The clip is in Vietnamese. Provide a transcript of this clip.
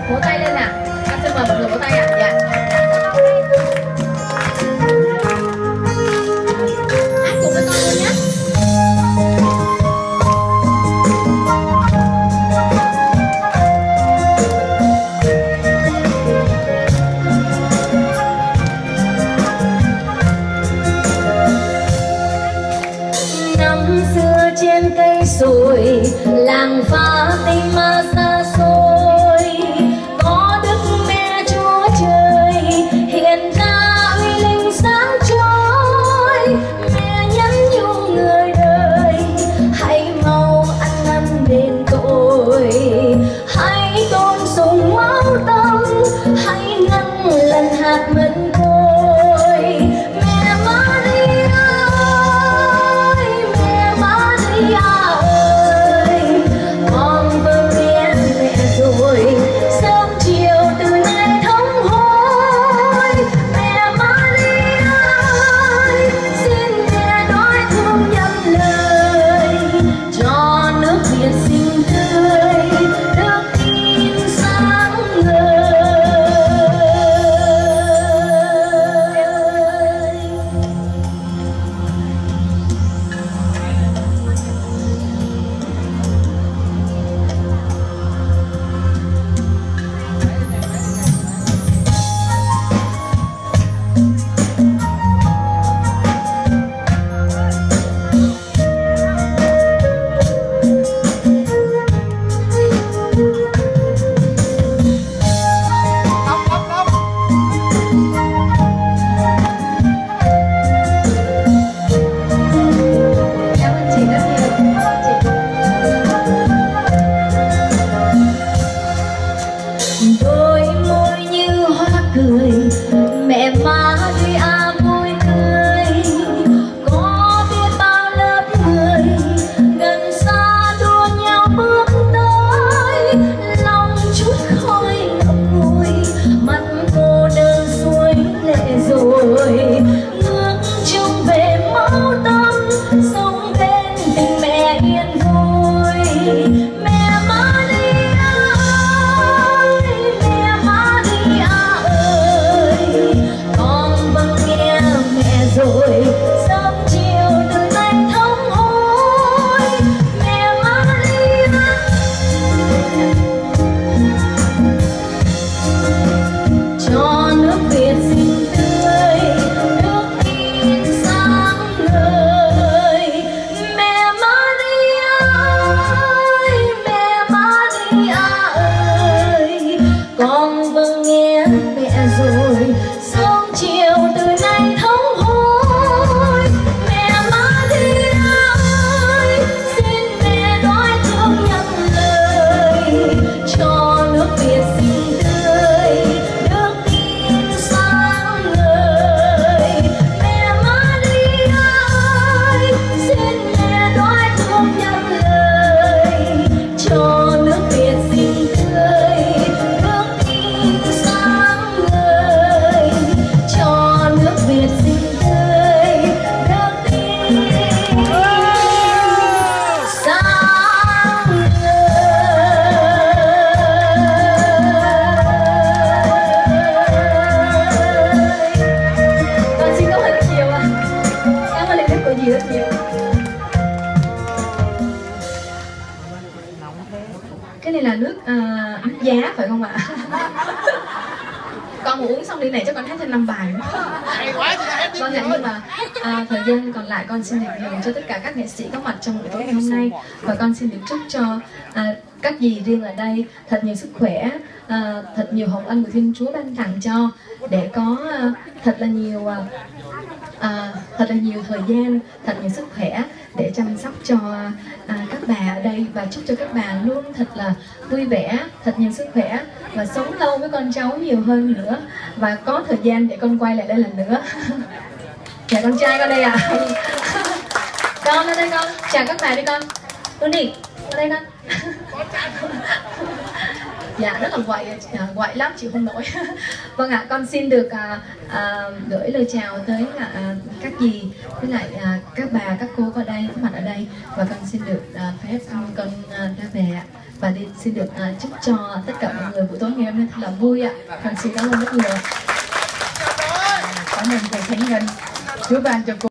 Vỗ tay lên nào. Con xin mời mọi người vỗ tay ạ. Dạ. Hát cùng với con luôn nhé. Năm xưa trên cây sồi, làng phá tình mà xa xôi, có đức mẹ Chúa Trời hiện ra uy linh sáng chói. Mẹ nhắn nhủ người đời, hãy mau ăn năn đền tội, hãy tôn sùng máu tâm, hãy ngăn lần hạt mân côi. Mẹ Maria ơi, mẹ Maria ơi, con vâng nghe mẹ rồi, sớm chiều từ nay thống hối. Mẹ Maria ơi, xin mẹ nói thương nhân lời, cho nước Việt xinh tươi, đức tin sáng ngời. Cảm ơn chị rất nhiều. Cảm ơn chị. Đôi môi như hoa cười, mẹ Maria vui tươi, có biết bao lớp người gần xa đua nhau bước tới, lòng chút khói ngậm ngùi, mắt cô đơn suối lệ rồi, ngước trông về máu tâm, sống bên tình mẹ yên vui. Mẹ Maria ơi, mẹ Maria ơi, con vâng nghe mẹ rồi, sớm chiều từ nay thống hối. Mẹ Maria cho nước Việt xinh tươi, đức tin sáng ngời. Mẹ Maria ơi, mẹ Maria ơi, con vâng nghe mẹ rồi, sớm chiều từ nay thống hối. Mẹ Maria ơi, xin mẹ nói thương nhân lời, cho nước Việt xinh tươi, đức tin sáng ngời. Mẹ Maria ơi, xin mẹ nói thương nhân lời, cho nước Việt xinh tươi, đức tin sáng ngời, cho nước Việt xinh tươi, đức tin sáng ngời. Con xin cảm ơn rất nhiều ạ. Cảm ơn lời khuyên của dì rất nhiều. Cái này là nước nước giá phải không ạ? Con muốn uống xong ly này cho con hát thêm 5 bài nữa. Vâng ạ, nhưng mà thời gian còn lại con xin được nhường cho tất cả các nghệ sĩ có mặt trong buổi tối ngày hôm nay, và con xin được chúc cho các dì riêng ở đây thật nhiều sức khỏe, thật nhiều hồng ân của Thiên Chúa ban tặng cho, để có thật là nhiều thời gian, thật nhiều sức khỏe để chăm sóc cho các bà ở đây, và chúc cho các bà luôn thật là vui vẻ, thật nhiều sức khỏe và sống lâu với con cháu nhiều hơn nữa, và có thời gian để con quay lại đây lần nữa. Dạ con trai con đây ạ. Con lên đây con, chào các bà đi con. Con đi, con đây con. Dạ rất là quậy lắm, chịu không nổi. Vâng ạ, con xin được gửi lời chào tới các dì với lại các bà, các cô ở đây, có mặt ở đây, và con xin được phép con ra về ạ. và xin được chúc cho tất cả mọi người buổi tối ngày hôm nay thật là vui ạ. Con xin cảm ơn rất nhiều. Cảm ơn cô Khánh Ngân. Chúc ban cho cô